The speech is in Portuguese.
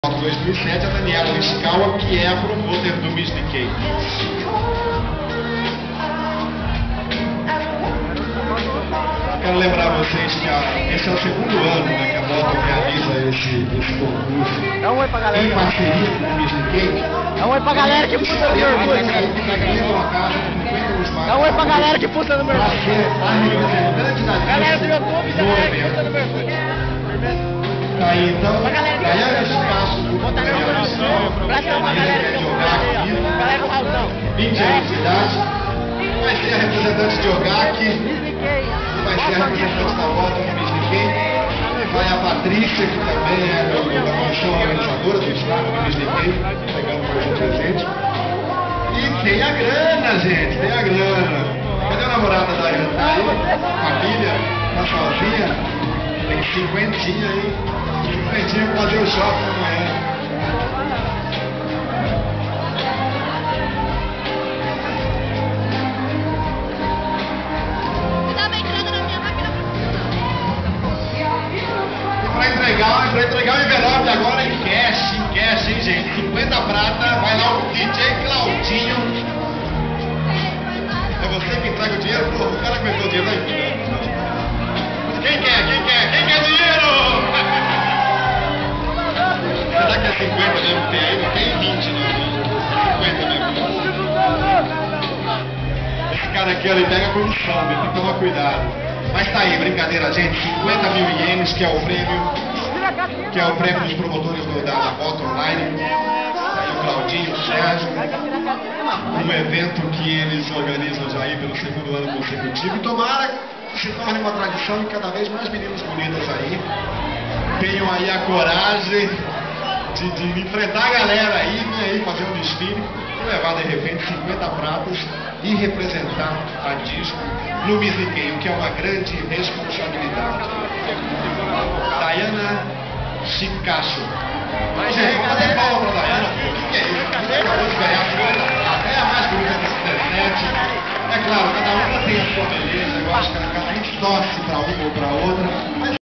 2007, a Daniela Nishikawa, que é a promoter do Miss Nikkei. Quero lembrar vocês que esse é o segundo ano, né, que a Moto realiza esse concurso Dá um oi pra galera. em parceria com o Miss Nikkei. Dá um oi pra galera que puta no meu orgulho. Dá um oi pra galera que puta no meu orgulho. Galera do YouTube, galera que puta no meu orgulho. Aí então, Daiane Escasso, Botar no coração. Abração pra galera que jogar aqui. Galera do Raulzão. 20 anos de idade. Vai ser a representante de OGAC. Vai ser a representante da Moto do Miss Nikkei. Vai a Patrícia, que também é da comissão organizadora do estado do Miss Nikkei, pegando mais um presente. E tem a grana, gente, tem a grana. Cadê a namorada da Daiane? Tá aí, família, tá sozinha. Tem 50 aí. 50 pra fazer o shopping amanhã. Pra entregar o envelope agora em cash, hein, gente? 50 prata, vai lá o DJ Claudinho. É você que entrega o dinheiro? Pô, o cara que meteu o dinheiro aí. Quem quer dinheiro? Será que é 50 mesmo que tem aí? Não tem 20, não. 50 mesmo. Esse cara aqui, ele pega a comissão, tem que tomar cuidado. Mas tá aí, brincadeira, gente. 50 mil ienes, que é o prêmio dos promotores da Moto Online. Tá aí o Claudinho, o Sérgio. Um evento que eles organizam já aí pelo segundo ano consecutivo. E tomara que se torne uma tradição e cada vez mais meninas bonitas aí tenham aí a coragem de enfrentar a galera aí, vir aí fazer um desfile e levar de repente 50 pratas e representar a disco no Miss Nikkei, o que é uma grande responsabilidade. Daiane Chicacho. Gente, vamos bater palma pra Daiane. O que é isso? Você acabou de ganhar até a mais bonita desse presente. É claro, cada uma tem a sua beleza, eu acho que cada um torce para uma ou para outra.